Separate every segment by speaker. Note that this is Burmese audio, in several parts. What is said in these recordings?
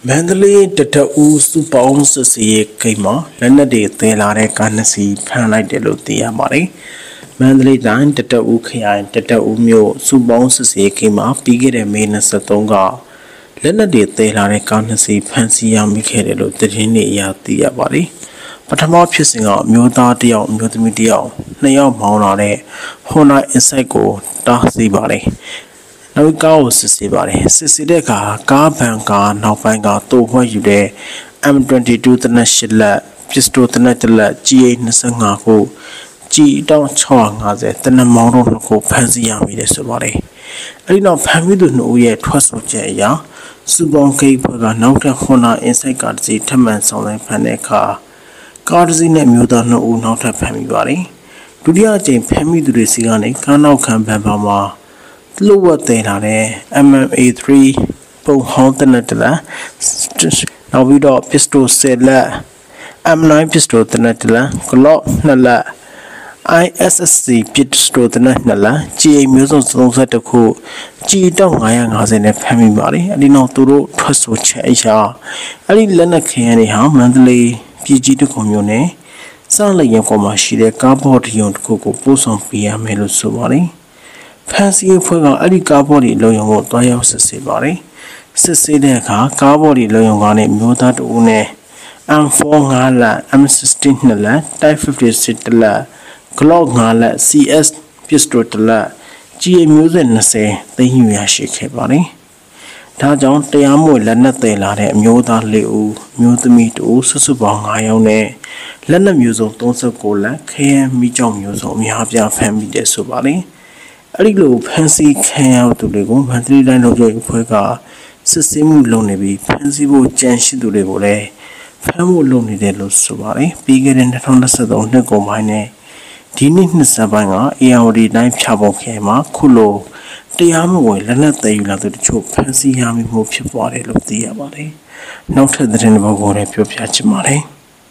Speaker 1: Mandalay Tata Super Ons Sea Kima, Lena de Telare Kanasi, Panai de Lutia Mari, Mandalay Dine Tata Ukia and Tata Umio, Super Ons Sea Kima, Pigget and Main Satonga, Lena de Telare Kanasi, Fancy Yamikere Lutini Yatia Bari, but I'm not piercing out Muta Dio, Mutimidio, Naya Maunare, Hona Insego, Dasi Bari. Now we go Sissy Bari, Sissy Deca, Carpanka, now Panga, Toba Ude, M22 the Nashilla, Pisto the Natala, G. Nasangaku, G. Don't Chong as it, then a mountain of Pansiami de Subari. I did not Pamidu no yet, twas of Jaya, Subon Caper, Nauta Hona, inside Garzi, Tamans on the Paneca, Garzin and Muda no Nauta Pamibari. Dudia Jane Pamidu Sigani, Kanao Campama. Lower than MMA3 Pontanatella. Now we do pistol settler. M9 pistol Tanatella, Glock Nala, ISSC pistol Tanatella, GA Musos Rosataku, G. Dong has in a family body, and in Autoro Trusso Chaisha. I didn't learn a canny how mentally PG to commune. Sound like Yakoma, she the cardboard yon cocoa post on Pia Melusumari. Fancy for any carbody loyal Toya Sissibari. Sissy Deca, carbody loyal Mutat Une, M4 M16 Type 56 Glock CS Pistol GA Musen say the Yuyashi body. Tajon Tayamo Lana Taylare, Muta Leu, Mutamit Susubong Ione, Lana Muso Tonsa Cola, KM Mijom Muso, Mihabia family de Subari. A little fancy came out to the go, and 3 line of joy Puega, Sessimu Lonebi, Fancy Bo Janshi to the Bole, Famu Loni de Los Subari, bigger than the Tonda the go mine. Dini Sabanga, Eaudi 9 Chabo Kema, Kulo, Tiamo, Lana Tayula to the choke, Fancy Yami move your body, look the Abadi. Not the Renova Pio Piachimare.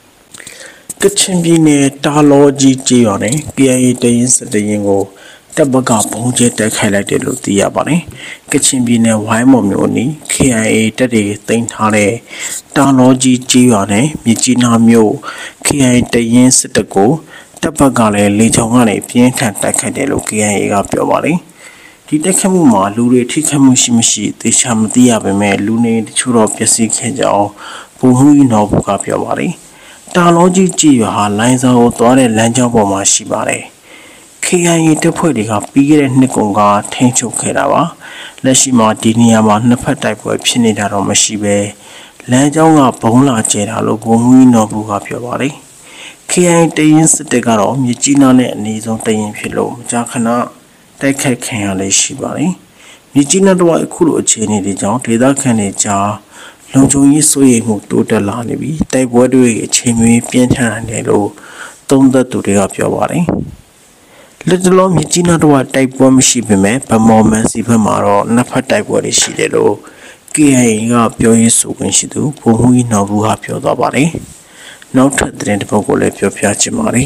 Speaker 1: Kitchen be near Talo Gione, Gia days the Yango. Tabaga Ponje Tech highlighted Lutia Bari, Kitchen Bine Waimoni, KIA Teddy, Think Hare, Tanoji Gione, Mijina Mio, KIA Tayin Setago, Tabagale, Litongane, Pientan Takadelo, KIA Piobari. Titamuma, Lure, Tikamushimishi, the Shamdia Beme, Lune, Churo Piasi Kajao, Puhu no Bukapiobari. Tanoji Gio, lines out Tore Lanja Boma Shibare. KIA to put it up bigger and Nikonga, Tencho Kerava, Lashima Diniama, Napa type of Pinida Romashibe, Lanjonga, Bola Jedalo, Bomu no Bukapiobari. KIA Dains the Tegaro, Mijina needs on the Impilo, Jakana, Taka Kayale Shibari. Mijina do I could chain the John, Tida Kaneja, Lonjo Yisoye Mututa Lanibi, Type Wadway, Chimmy, Pienta and Yellow, Tonda to the Apiobari. Little long Mijina do I type one shipme, but more massive Maro, Napa type what is she do. KIA Pio is so when she do, Puhui no Buhapio Dabari. Not the Pogole Pio Piachimari.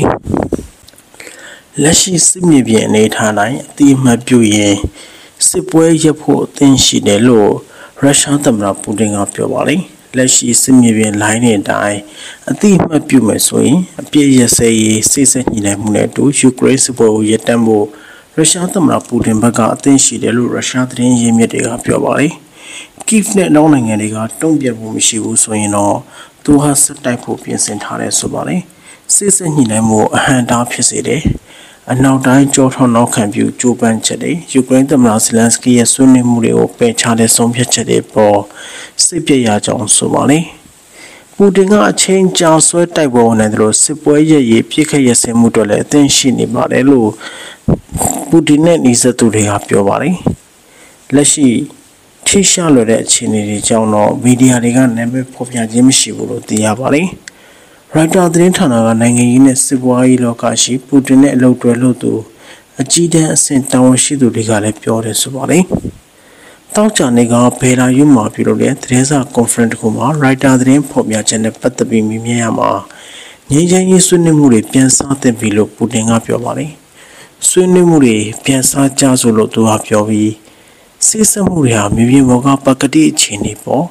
Speaker 1: Lashi Simibian 8 the Mabuye. Sipway Yapo, then she de low, rush out the putting up your body. Lashi Simibian line die. A thief Mapume swing, a PSA, season in a muneto, you graceful yetambo, rush out the putting baga, then she de low, rush out the engine up your body. Keep net knowing any got, don't be a woman she was so you know, to has a type of piece in Hare Sobari. Season in a more hand up his day. And now die George no can view Juban Chade, you grant the Masilansky as soon as Murio pay Chade some Chade for Sipia John Somali. Putting a change our sweat type on and roast Sipway ye Pika Yasemutole, then Shini Barelo. Putting it is a to the up your body. Lashi Tisha Loret Chini Jono, Vidia Regan, never Popia Jimshibu, the Yabari. Right now, the Intana Nangi Sibwai Lokashi put in a low to a loto. A Jida sent down Shidu Rigale Pure Subari. Taucha Nega Pera Yuma Purule, Teresa Confront Kuma, right now the Popia and Patabi Miyama. Nija Sunimuri, Piansa the Vilo putting up your body. Sunimuri, Piansa Jazulo to up your V. Sisa Muria, maybe Moga Pakati Chinipo.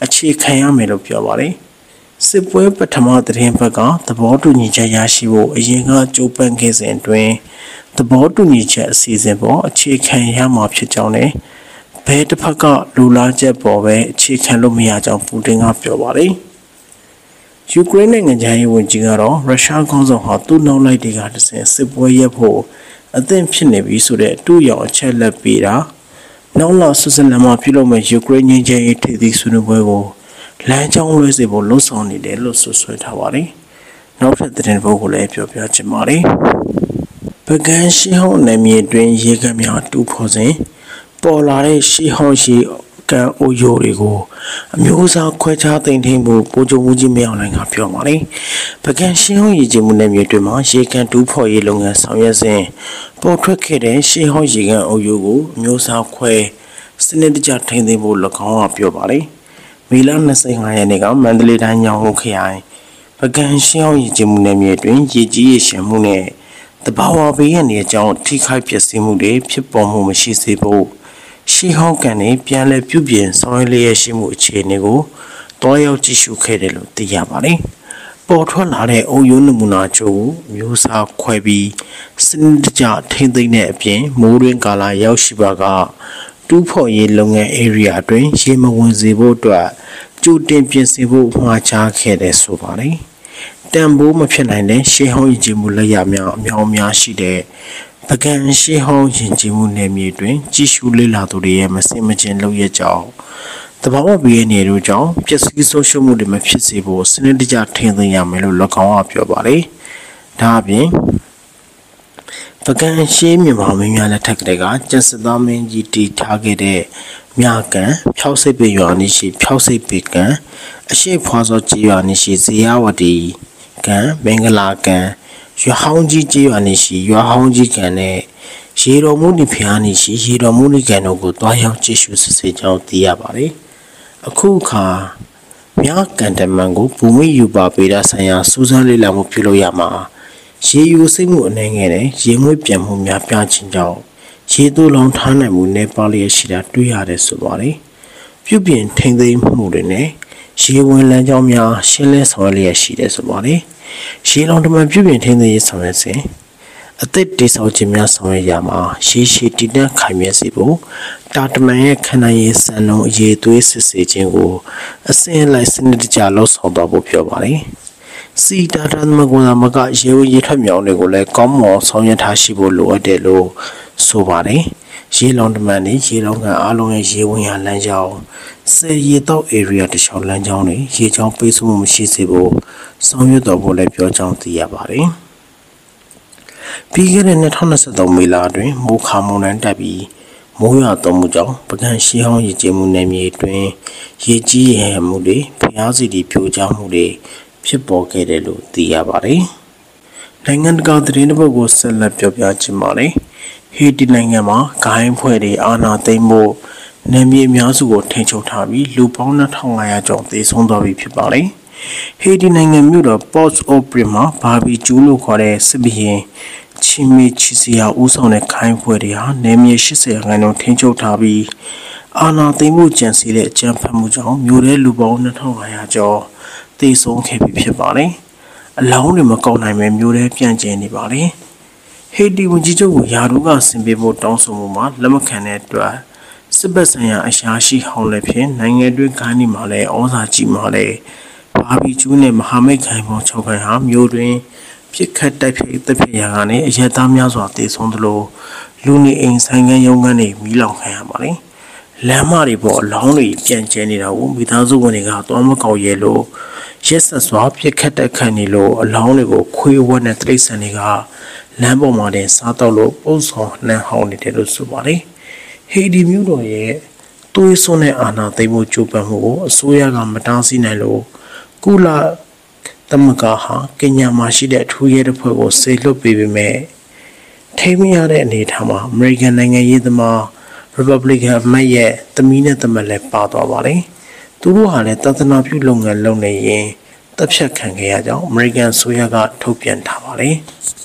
Speaker 1: အခြေခံရမယ်လို့ပြောပါတယ်စစ်ပွဲပထမသတင်းဘက်ကသဘောတူညီချက်ရရှိဖို့အရင်ကကြိုးပမ်းခဲ့စဉ်အတွင်းသဘောတူညီချက်အစီအစဉ်ပေါ်အခြေခံရမှာဖြစ်ကြောင်းနဲ့ဘယ်တစ်ဖက်ကလူလားချက်ပေါ်ပဲအခြေခံလို့မရကြောင်းပူတင်ကပြောပါတယ်ယူကရိန်းနိုင်ငံသားရေးဝန်ကြီးကတော့ရုရှားခေါင်းဆောင်ဟာသူ့နောက်လိုက်တွေကတဆင့်စစ်ပွဲရပ်ဖို့အသင့်ဖြစ်နေပြီဆိုတဲ့အတူရောင်အချက်လက်ပေးတာနောက်လာဆွစ်ဇာလန်မှာပြုလုပ်မဲ့ယူကရိန်းငြိမ်းချမ်းရေးထိပ်သီးဆွေးနွေးပွဲကိုလမ်းကြောင်းလွှဲစေဖို့လှုံ့ဆော်နေတယ်လို့ဆွဆွဲထားပါတယ်နောက်ထပ်သတင်းပုဒ်ကိုလည်းပြောပြချင်ပါတယ်ပကန်းရှီဟောင်းနယ်မြေတွင်ရေကမ်းများတူဖော်စဉ်ပေါ်လာတဲ့ရှီဟောင်းရှိကန်အိုယိုတွေကိုအမျိုးအစားခွဲခြားသိမ်းထိန်ဖို့ပိုချုပ်မှုကြီးမရောက်နိုင်ကပြောပါတယ်ပကန်းရှီဟောင်းရေကျမှုနယ်မြေတွင်မှာရေကန်တူဖော်ရေးလုပ်ငန်းဆောင်ရွက်စဉ်ပေါ်ထွက်ခဲ့တဲ့ရှီဟောင်းရေကန်အိုယိုကိုအမျိုးအစားခွဲစနစ်တကျထိန်သိမ်းဖို့၎င်းကပြောပါတယ်မေလ25ရက်နေ့ကမန္တလေးတိုင်းညောင်ဦးခရိုင်ပကန်းရှီဟောင်းရေကျမှုနယ်မြေတွင်ရေကြီးရေရှမ်းမှုနဲ့တဘာဝဘေးရန်တွေအကြောင်းထိခိုက်ပျက်စီးမှုတွေဖြစ်ပေါ်မှုမရှိစေဖို့ရှီဟောင်းကန်နဲ့ပြန်လည်ပြုပြင်ဆောင်ရွက်လျက်ရှိမှုအခြေအနေကိုတွားရောက်ကြည့်ရှုခဲ့တယ်လို့သိရပါတယ်။ပေါ်ထွက်လာတဲ့အုပ်ယိုးနမူနာချို့ကိုမျိုးစားခွဲပြီးစနစ်တကျထိမ့်သိမ့်တဲ့အပြင်မိုးတွင်ကာလရောက်ရှိပါကတူးဖော်ရေးလုပ်ငန်း area အတွင်းရေမဝင်စေဖို့အတွက်ကြိုတင်ပြင်ဆင်ဖို့မှာချခဲ့တယ်ဆိုပါတယ်။တန်ဖိုးမဖြစ်နိုင်တဲ့ရှေးဟောင်းရည်ကြည်မှုလက်ရများအများအပြားရှိတဲ့ပကံရှေးဟောင်းယဉ်ကျေးမှုနယ်မြေတွင်ကြီးရှုလေ့လာသူတွေရဲ့မစင်မကျင်လုပ်ရကြောင်းတဘာဝဘေးနေတို့ကြောင့်ပျက်စီးဆုံးရှုံးမှုတွေမဖြစ်စေဖို့စနစ်တကျထိန်းသိမ်းရမယ်လို့၎င်းကပြောပါတယ်။ဒါအပြင်ပကံရှေးမြန်မာမင်းများလက်ထက်ကတည်းကကျန်စစ်သားမင်းကြီးတည်ထားခဲ့တဲ့မြကန်ဖြောက်စိတ်ပေရွာနေရှိဖြောက်စိတ်ပေကန်အရှိဖွာစောကြီးရွာနေရှိဇေယဝတီကန်မင်္ဂလာကန်ရွာဟောင်းကြီးကျေးရွာနေရှိရွာဟောင်းကြီးကန်နဲ့ရေတော်မူနိဖျားနေရှိရေတော်မူနိကန်တို့ကိုတွားရောက်ကြည့်ရှုစစ်ဆေးကြောင်းသိရပါတယ်။အခုအခါမြကန်တမန်ကိုဘူမိယူပါပေတာဆိုင်ရာစူးစမ်းလေ့လာမှုပြုလုပ်ရမှာရေယူစိတ်မှုအနေငယ်နဲ့ရေငွေ့ပြန်မှုများပြခြင်းကြောင့်ရေသွလောင်ထားနိုင်မှုနဲ့ပါလျက်ရှိတာတွေ့ရတယ်ဆိုပါတယ်။ပြုပြင်ထိန်းသိမ်းမှုတွေနဲ့ရေဝင်လမ်းကြောင်းများရှင်းလင်းဆောင်ရွက်လျက်ရှိတယ်ဆိုပါတယ်။ရေလောင်တမန်ပြုပြင်ထိန်းသိမ်းရေးဆောင်ရွက်စဉ်အသက်တိဆောက်ခြင်းများဆောင်ရွက်ရမှာရေရှည်တည်တံ့ခိုင်မြဲစေဖို့တာတမန်ရဲ့ခန္ဓာရေးစံနှုန်းအရေးသွေးစစ်ဆေးခြင်းကိုအစဉ်လိုက်စနစ်တကျလှုပ်ဆောင်သွားဖို့ပြောပါတယ်။စီတာတမကွန်မကရေဝရေထွက်မြောင်းတွေကိုလည်းကောင်းမွန်ဆောင်ရွက်ထားရှိဖို့လိုအပ်တယ်လို့ဆိုပါတယ်။ရေလောင်တမန်နဲ့ရေလောင်ကန်အားလုံးရဲ့ရေဝင်ရလမ်းကြောင်းဆယ်ရေတောက် area တခြားလမ်းကြောင်းတွေရေချောင်းပိတ်ဆို့မှုမရှိစေဖို့ဆောင်ရွက်တော်ဖို့လည်းပြောကြောင်းသိရပါတယ်။ပြီးခဲ့တဲ့2023မေလအတွင်းမိုးခါမုန်တိုင်းတက်ပြီးမိုးရွာသွန်းမှုကြောင့်ပကံရှီဟောင်းရေကျမှုနယ်မြေတွင်ရေကြီးရမှုတွေဖျားစီတီပြိုကျမှုတွေဖြစ်ပေါ်ခဲ့တယ်လို့သိရပါတယ်။နိုင်ငံတကာသတင်းတစ်ပုဒ်ကိုဆက်လက်ပြောပြချင်ပါတယ်။ဟေတီနိုင်ငံမှာဂိုင်းဖွဲ့တွေအာဏာသိမ်းမှုနယ်မြေအများစုကိုထိန်းချုပ်ထားပြီးလူပေါင်း2500ကျော်သေဆုံးသွားပြီဖြစ်ပါတယ်။ဟေတီနိုင်ငံမြို့တော် Port-au-Prince မှာဘာဘီကျူးလို့ခေါ်တဲ့စစ်ဘီရင်ချီမီချီစီယာဦးဆောင်တဲ့ခိုင်းဖွဲ့တွေဟာနယ်မြေ80ခန်းလုံးထိန်းချုပ်ထားပြီးအာဏာသိမ်းမှုကြံစည်တဲ့အကြမ်းဖက်မှုကြောင့်မြို့ထဲလူပေါင်း2500ကျော်သေဆုံးခဲ့ပြီဖြစ်ပါတယ်။အလောင်းတွေမကောက်နိုင်ပဲမြို့ထဲပြန့်ကျဲနေပါတယ်။ဟေတီဝန်ကြီးချုပ်ကိုယာဒူးကဆင်ပေးဖို့တောင်းဆိုမှုမှာလက်မခံတဲ့အတွက်စစ်ဘက်ဆိုင်ရာအရာရှိဟောင်းလည်းဖြစ်နိုင်ငံတွင်းဂိုင်းဒီမှာလည်းဩဇာကြီးမှာလည်းဘာဘီကျူးနဲ့မဟာမိတ်ဂိုင်းပေါင်း6ခိုင်ဟာမြို့တွင်ပြစ်ခတ်တိုက်ခိုက်တပ်ဖြတ်ရာကနေအရက်သားများစွာသေဆုံးသလိုလူနေအိမ်ဆိုင်ခန်းရုံးခန်းတွေမီးလောင်ခံရပါတယ်။လမ်းမတွေပေါ်အလောင်းတွေပြန့်ကျဲနေတာကိုမိသားစုဝင်တွေကသွားမကောက်ရဲလို့ရက်ဆက်စွာပြစ်ခတ်တိုက်ခိုက်နေလို့အလောင်းတွေကိုခွေးဝက်နဲ့တိရစ္ဆာန်တွေကလမ်းပေါ်မှာတင်စားတော့လို့ပုံဆောင်နှံဟောင်းနေတယ်လို့ဆိုပါတယ်။ဟေဒီမြို့တော်ရဲ့သွေးစွန်းတဲ့အာဏာသိမ်းမှုကြိုးပမ်းမှုကိုအစိုးရကမတားဆီးနိုင်လို့ကုလသမဂ္ဂဟာကင်ညာမှာရှိတဲ့အထူးရဲတပ်ဖွဲ့ကိုစေလွှတ်ပေးပေမဲ့ထိမရတဲ့အနေအထားမှာအမေရိကန်နိုင်ငံရေးသမား Republican အမတ်ရဲ့သမီးနဲ့သမက်လည်းပါသွားပါတယ်။သူတို့ဟာလည်းတသနာပြုလုပ်ငန်းလုပ်နေရင်တပ်ဖြတ်ခံခဲ့ရကြောင်းအမေရိကန်ဆိုရကထုတ်ပြန်ထားပါတယ်။